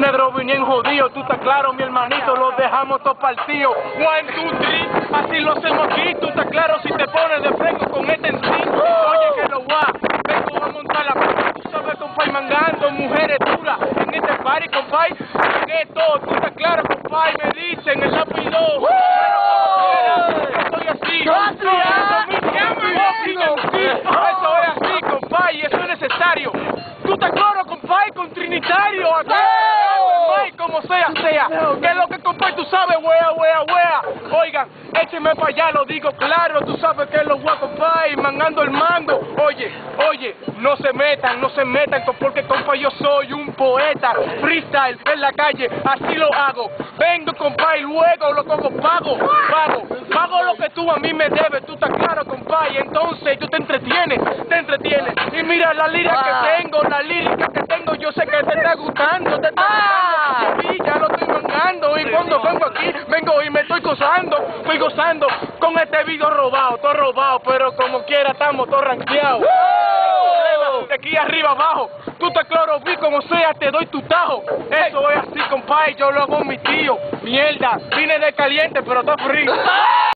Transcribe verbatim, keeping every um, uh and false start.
negros bien jodidos, tú estás claro, mi hermanito, los dejamos todos partidos. One, two, three, así lo hacemos aquí, tú estás claro, si te pones de fresco con este en sí. Oye que lo va, vengo a montar la p***, tú sabes, compay, mangando, mujeres duras, en este party, compay, que todo, tú estás claro, compay, me dicen, el lápiz dos, pero soy así, eso es así, compay, eso es necesario. Tú estás claro, compay, con Trinitario, aquí, como sea, sea, que es lo que compay, tú sabes, wea, wea, wea. Oigan, écheme para allá, lo digo claro, tú sabes que es lo wea, compay, mangando el mango. Oye, oye, no se metan, no se metan, porque compay, yo soy un poeta, freestyle en la calle, así lo hago. Vengo, compay, luego lo cojo, pago, pago, pago lo que tú a mí me debes, tú estás claro, compay, entonces tú te entretienes, te entretienes. Y mira la lírica que tengo, la lírica que tengo, yo sé que te está gustando, te está gustando, y ya lo estoy mangando, y cuando vengo aquí, vengo y me estoy gozando, estoy gozando con este video robado, todo robado, pero como quiera estamos todos ranqueados. De aquí arriba abajo, tú te claro, vi como sea, te doy tu tajo. Eso es así, compay, yo lo hago mi tío. Mierda, vine de caliente, pero está frío.